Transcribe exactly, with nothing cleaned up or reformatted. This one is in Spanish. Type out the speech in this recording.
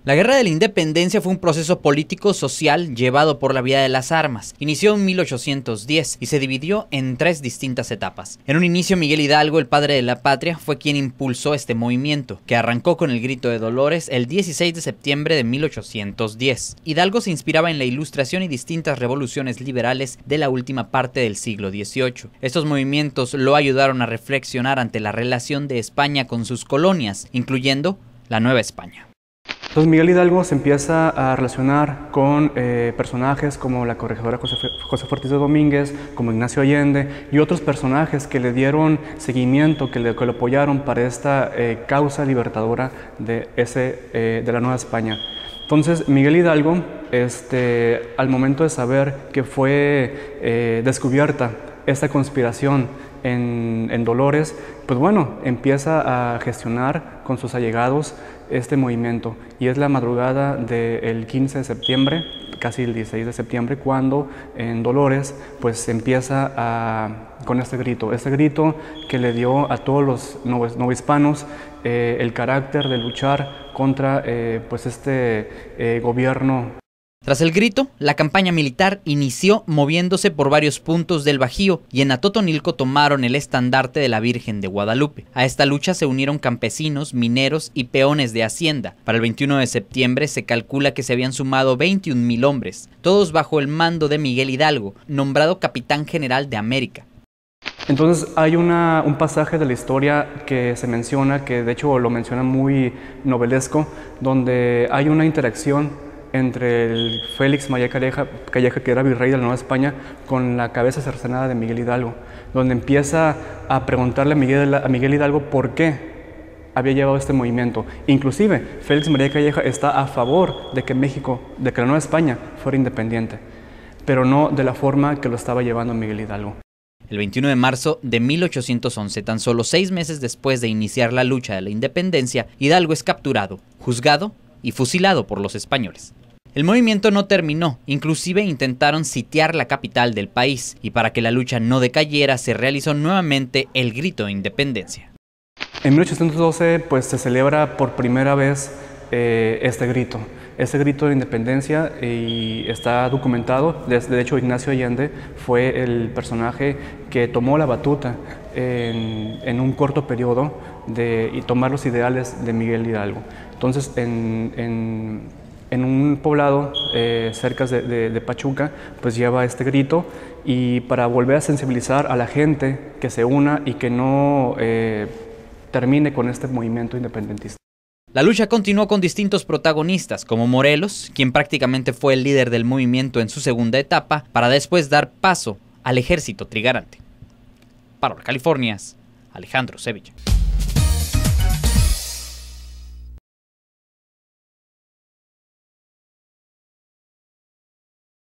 La Guerra de la Independencia fue un proceso político-social llevado por la vía de las armas. Inició en mil ochocientos diez y se dividió en tres distintas etapas. En un inicio, Miguel Hidalgo, el padre de la patria, fue quien impulsó este movimiento, que arrancó con el Grito de Dolores el dieciséis de septiembre de mil ochocientos diez. Hidalgo se inspiraba en la Ilustración y distintas revoluciones liberales de la última parte del siglo dieciocho. Estos movimientos lo ayudaron a reflexionar ante la relación de España con sus colonias, incluyendo la Nueva España. Entonces Miguel Hidalgo se empieza a relacionar con eh, personajes como la corregidora José, José Ortiz de Domínguez, como Ignacio Allende y otros personajes que le dieron seguimiento, que, le, que lo apoyaron para esta eh, causa libertadora de, ese, eh, de la Nueva España. Entonces Miguel Hidalgo, este, al momento de saber que fue eh, descubierta esta conspiración en, en Dolores, pues bueno, empieza a gestionar con sus allegados este movimiento, y es la madrugada del quince de septiembre, casi el dieciséis de septiembre, cuando en Dolores pues empieza a, con este grito, este grito que le dio a todos los novohispanos eh, el carácter de luchar contra eh, pues este eh, gobierno. Tras el grito, la campaña militar inició moviéndose por varios puntos del Bajío y en Atotonilco tomaron el estandarte de la Virgen de Guadalupe. A esta lucha se unieron campesinos, mineros y peones de hacienda. Para el veintiuno de septiembre se calcula que se habían sumado veintiún mil hombres, todos bajo el mando de Miguel Hidalgo, nombrado capitán general de América. Entonces hay una, un pasaje de la historia que se menciona, que de hecho lo menciona muy novelesco, donde hay una interacción entre el Félix María Calleja, Calleja, que era virrey de la Nueva España, con la cabeza cercenada de Miguel Hidalgo, donde empieza a preguntarle a Miguel, a Miguel Hidalgo por qué había llevado este movimiento. Inclusive, Félix María Calleja está a favor de que México, de que la Nueva España fuera independiente, pero no de la forma que lo estaba llevando Miguel Hidalgo. El veintiuno de marzo de mil ochocientos once, tan solo seis meses después de iniciar la lucha de la independencia, Hidalgo es capturado, juzgado y fusilado por los españoles. El movimiento no terminó, inclusive intentaron sitiar la capital del país, y para que la lucha no decayera se realizó nuevamente el Grito de Independencia. En mil ochocientos doce pues, se celebra por primera vez eh, este grito, este grito de independencia, y está documentado. De hecho, Ignacio Allende fue el personaje que tomó la batuta en, en un corto periodo de y tomar los ideales de Miguel Hidalgo. Entonces, en, en, en un poblado eh, cerca de, de, de Pachuca, pues lleva este grito, y para volver a sensibilizar a la gente que se una y que no eh, termine con este movimiento independentista. La lucha continuó con distintos protagonistas, como Morelos, quien prácticamente fue el líder del movimiento en su segunda etapa, para después dar paso al ejército trigarante. Para Californias, Alejandro Sevilla.